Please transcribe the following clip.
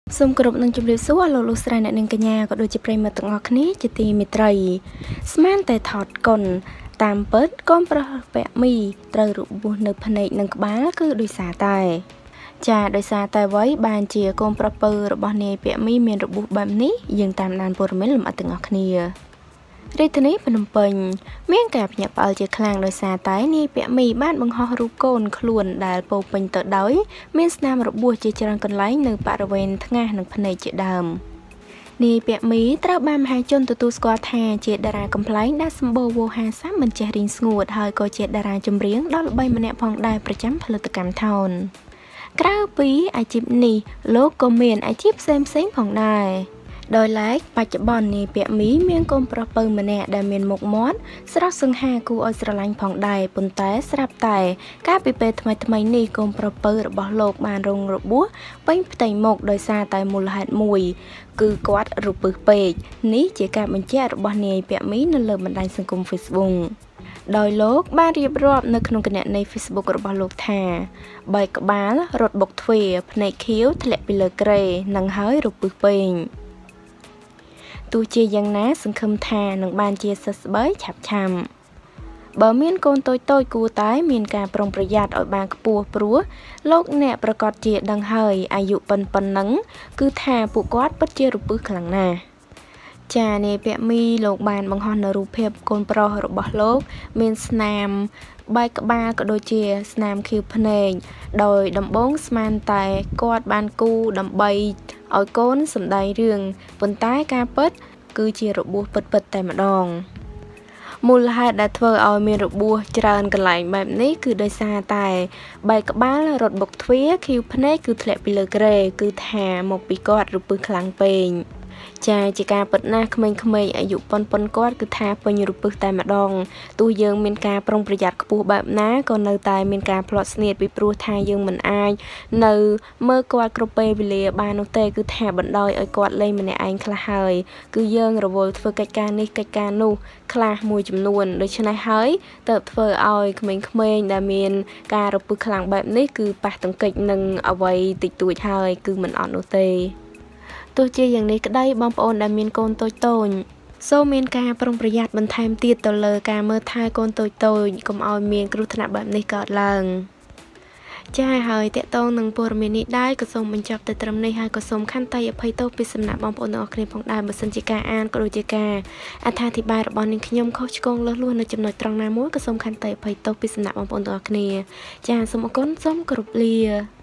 សូមគោរពនឹងជម្រាបសួរលោកលោកស្រីអ្នកនាងកញ្ញាក៏ដូចជាប្រិយមិត្តទាំងអស់គ្នាជាទីមេត្រីស្មានតែថតកុនតាមពិតកូនប្រុសពាក់មីត្រូវរបួសនៅភ្នែកនិងក្បាលគឺដោយសារតែដោយសារតែអ្វីបានជាកូនប្រុសពៅរបស់នាយពាក់មីមានរបួសបែបនេះយើងតាមដានព័ត៌មានលម្អិតទាំងអស់គ្នារាជធានីភ្នំពេញមានការភ្ញាក់ផ្អើលជាខ្លាំងដោយសារតែនាយពាក់មីបានបង្ហោះរូបកូនខ្លួនដែលពោពេញទៅដោយមានស្នាមរបួសជាច្រើនកន្លែងនៅបរិវេណថ្ងាសនិងភ្នែកជាដើមនាយពាក់មីត្រូវបានមហាជនទទួលស្គាល់ថាជាតារាកំប្លែងដែលសម្បូរវោហារស័ព្ទមិនចេះរីងស្ងួតហើយក៏ជាតារាចម្រៀងដ៏ល្បីម្នាក់ផងដែរប្រចាំផលិតកម្មថោនក្រៅពីអាជីពនេះលោកក៏មានអាជីពផ្សេងៗផងដែរដោយឡែកបច្ចុប្បន្ននាយពាក់មីមានកូនប្រុសពៅម្នាក់ដែលមានមុខមាត់ស្រស់សង្ហាគួរឲ្យស្រឡាញ់ផងដែរប៉ុន្តែស្រាប់តែកាលពីពេលថ្មីៗនេះកូនប្រុសពៅរបស់លោកបានរងរបួសពេញផ្ទៃមុខដោយសារតែមូលហេតុមួយគឺគាត់រពឹសពេកនេះជាការបញ្ជាក់របស់នាយពាក់មីនៅលើបណ្ដាញសង្គម Facebook ដោយលោកបានរៀបរាប់នៅក្នុងគណនី Facebook របស់លោកថាបែកក្បាលរត់បុកទ្វារភ្នែកខៀវធ្លាក់ពីលើគ្រែនឹងហើយរពឹសពេកទោះជាយ៉ាងណាសង្ឃឹមថានឹងបានជាសះស្បើយឆាប់បើមានកូនតូចគួរតែមានការប្រុងប្រយ័ត្នឲ្យបានខ្ពស់ព្រោះលោកអ្នកប្រកាសជាដឹងហើយអាយុប៉ុណ្ណឹងគឺថាពួកគាត់ពិតជារពឹសខ្លាំងណាស់នាយពាក់មីលោកបានបង្ហោះនៅរូបភាពកូនប្រុសរបស់លោកមានស្នាមបែកក្បាលក៏ដូចជាស្នាមខៀវភ្នែកដោយដំបងស្មានតែគាត់បានគូដើម្បីឲ្យកូនសម្ដែងរឿងប៉ុន្តែការពិតគឺជារបួសពិតតែម្ដងមូលហេតុដែលធ្វើឲ្យមានរបួសច្រើនកន្លែងបែបនេះគឺដោយសារតែបែកក្បាលរត់បុកទ្វារខៀវភ្នែកគឺធ្លាក់ពីលើគ្រែគឺថាមកពីគាត់រពឹសខ្លាំងពេកជាការពិតណាស់ក្មេងៗអាយុប៉ុនគាត់គឺថាពេញរពឹសតែម្ដងទោះយើងមានការប្រុងប្រយ័ត្នខ្ពស់បែបណាក៏នៅតែមានការផ្្លាត់ស្នៀតពីព្រោះថាយើងមិនអាចនៅមើលគាត់គ្រប់ពេលវេលាបាននោះទេគឺថាបណ្ដោយឲ្យគាត់លេងម្នាក់ឯងខ្លះហើយគឺយើងរវល់ធ្វើកិច្ចការនេះកិច្ចការនោះខ្លះមួយចំនួនដូច្នេះហើយទៅធ្វើឲ្យក្មេងៗដែលមានការរពឹសខ្លាំងបែបនេះគឺប៉ះទង្គិចនឹងអ្វីតិចតួចហើយគឺមិនអត់នោះទេទោះជាយ៉ាងនេះក្តីបងប្អូនដែលមានកូនតូចសូមមានការប្រុងប្រយ័ត្នបន្ថែមទៀតទៅលើការមើលថែកូនតូចកុំឲ្យមានគ្រោះថ្នាក់បែបនេះកើតឡើងហើយតកតងនឹងព័ត៌មាននេះដែរក៏សូមបញ្ចប់ទៅត្រឹមនេះហើយក៏សូមខន្តីអភ័យទោសពីសំណាក់បងប្អូនទាំងអស់គ្នាផងដែរបើសិនជាការអានក៏ដូចជាការអត្ថាធិប្បាយរបស់នាងខ្ញុំខុសឆ្គងលើសលួសនៅចំណុចត្រង់ណាមួយក៏សូមខន្តីអភ័យទោសពីសំណាក់បងប្អូនទាំងអស់គ្នាសូមអរគុណសូមគោរពលា